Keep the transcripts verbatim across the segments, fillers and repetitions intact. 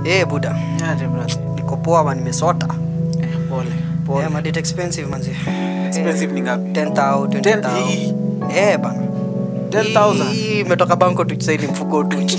Eh buda. Aje brother. Niko poa bana nimesota. Eh pole. Pole. Yeah, but it's expensive manzi. Expensive ni ngapi? ten thousand, twenty thousand. Eh bana. ten thousand. Hii imetoka banko tuchisaidi mfuko tuchi.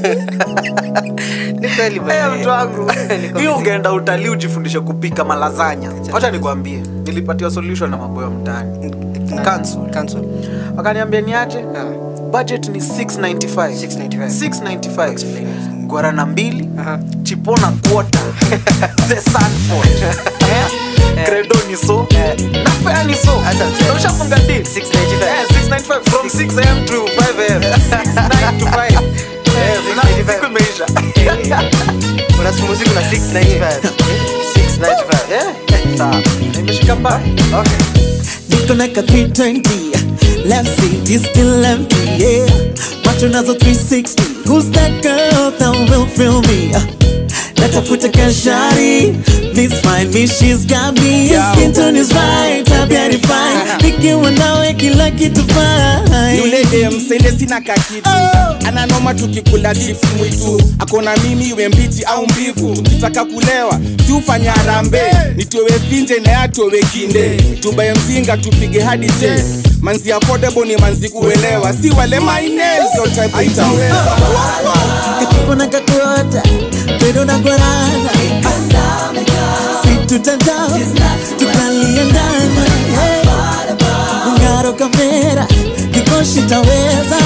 Ni kweli bana. Eh mtu wangu. Hiyo ungeenda utalii ujifundishe kupika malazanya. Acha nikwambie. Nilipatiwa solution na maboyo mtaani. Kansoul. Kansoul. Wakaniambia niaje? Budget ni six ninety-five. six ninety-five. six ninety-five. Explain. Guarana mbili, Aha. chipona quarter. The Sanford. Eh? Credo ni so. Na fair ni so. Asa ushafunga deal. six ninety-five. Eh, six ninety-five from six a m to five a m six nine to five. Eh, na siku imeisha. Unasumuzi kuna six ninety-five. six ninety-five. Eh? Sawa. Nimeshika pa. Okay. Niko na three twenty, left seat is still empty, yeah. Macho nazo three sixty, who's that girl that will feel me? Natafuta kashari, please find me, she's got me. Your skin tone is right, tabia ni fine. Nikiwa nawe kila kitu fine. Yule dem sende sina kakitu, ananoma tukikula chips mwitu. Akona mimi iwe mbichi au mbivu, tukitaka kulewa tufanya harambe. Nitowe finje na atowe kinde, tubaye mzinga tupige hadi che. Manzi affordable ni manzi kuelewa, si wale my nails your type itaweza. Katipo na kakuota, pero na guarana. Si tutanda, tukalia ndani. Ngaro kamera, kikoshi taweza.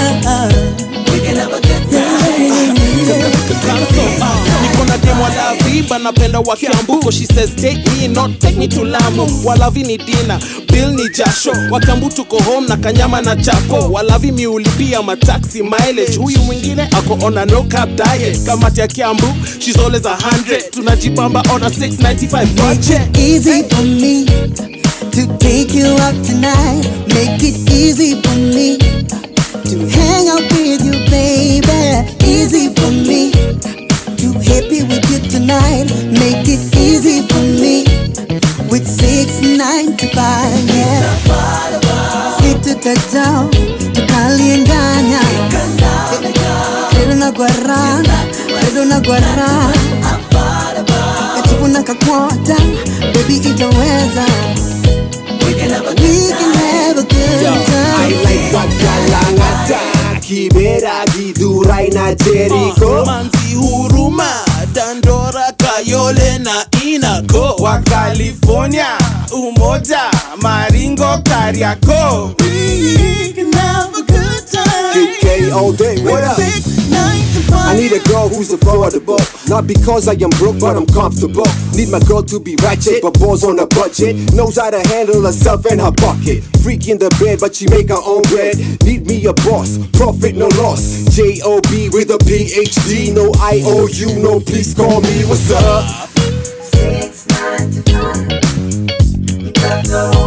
Nikona demo walavi, banapenda wa Kiambu. She says take me, not take me to Lamu. Walavi ni dina, bill ni jasho. Wakiambu tuko home na kanyama na chako. Walavi miulipia mataxi mileage. Huyu mwingine ako on a no cap diet. Kamati ya Kiambu, she's always a hundred. Tunajibamba on a six ninety-five budget. Make it easy for me to take you out tonight. Make it easy for me to hang out with you, baby. Easy for me to happy with you tonight. Make it easy for me with six ninety-five, yeah. Sit to down to Kalianganya. Pero na guarana, pero na guarana. Katipu na kakwata, baby itaweza. We can have a good time. I like Bakalangata, Kibera, Gidurai na Jericho. Manzi huruma, Dandora, Kayole na Inako. Wa California, Umoja, Maringo, Kariako. We can have a good time. K K all day, what up? I need a girl who's affordable. Not because I am broke, but I'm comfortable. Need my girl to be ratchet, but balls on a budget. Knows how to handle herself and her bucket. Freak in the bed, but she make her own bread. Need me a boss, profit no loss. J O B with a P H D. No I O U, no please call me. What's up? six ninety-five.